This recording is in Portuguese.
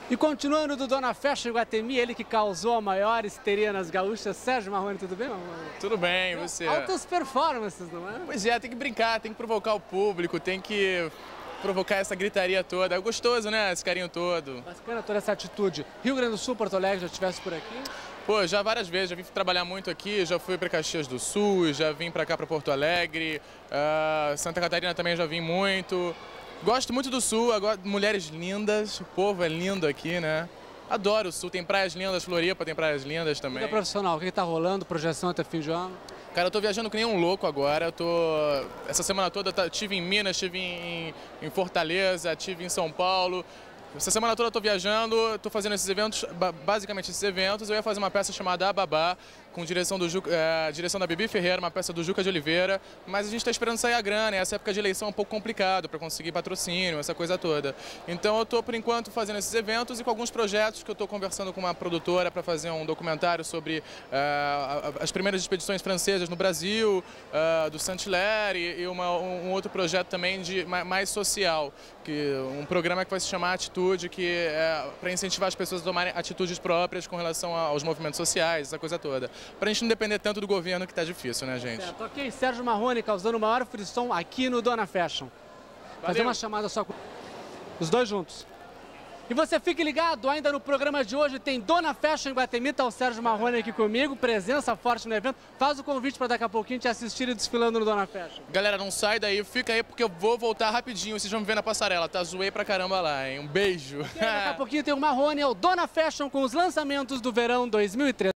E continuando do Dona Fashion Iguatemi, ele que causou a maior histeria nas gaúchas, Sérgio Marrone, tudo bem, Marrone? Tudo bem, e você? Altas performances, não é? Pois é, tem que brincar, tem que provocar o público, tem que provocar essa gritaria toda. É gostoso, né, esse carinho todo. Bacana toda essa atitude. Rio Grande do Sul, Porto Alegre, já estivesse por aqui? Pô, já várias vezes, já vim trabalhar muito aqui, já fui para Caxias do Sul, já vim para cá, para Porto Alegre, Santa Catarina também já vim muito. Gosto muito do Sul, agora, mulheres lindas, o povo é lindo aqui, né? Adoro o Sul, tem praias lindas, Floripa tem praias lindas também. Vida profissional, o que está rolando? Projeção até fim de ano? Cara, eu tô viajando que nem um louco agora, essa semana toda estive em Minas, estive em Fortaleza, estive em São Paulo. Essa semana toda eu tô viajando, tô fazendo esses eventos, basicamente esses eventos. Eu ia fazer uma peça chamada A Babá, com direção da Bibi Ferreira, uma peça do Juca de Oliveira, mas a gente está esperando sair a grana, e essa época de eleição é um pouco complicado para conseguir patrocínio, essa coisa toda. Então eu tô, por enquanto, fazendo esses eventos e com alguns projetos que eu tô conversando com uma produtora para fazer um documentário sobre as primeiras expedições francesas no Brasil, do Saint-Hilaire, e um outro projeto também mais social, um programa que vai se chamar Atitude, que é para incentivar as pessoas a tomarem atitudes próprias com relação aos movimentos sociais, essa coisa toda. Pra gente não depender tanto do governo, que tá difícil, né, gente? Certo, ok. Sérgio Marrone causando o maior frisson aqui no Dona Fashion. Fazer uma chamada só com os dois juntos. E você fique ligado, ainda no programa de hoje tem Dona Fashion Iguatemi, tá o Sérgio Marrone aqui comigo, presença forte no evento. Faz o convite para daqui a pouquinho te assistir desfilando no Dona Fashion. Galera, não sai daí, fica aí porque eu vou voltar rapidinho, vocês vão me ver na passarela, tá? Zoei pra caramba lá, hein? Um beijo! Daqui a pouquinho tem o Marrone, é o Dona Fashion com os lançamentos do verão 2013.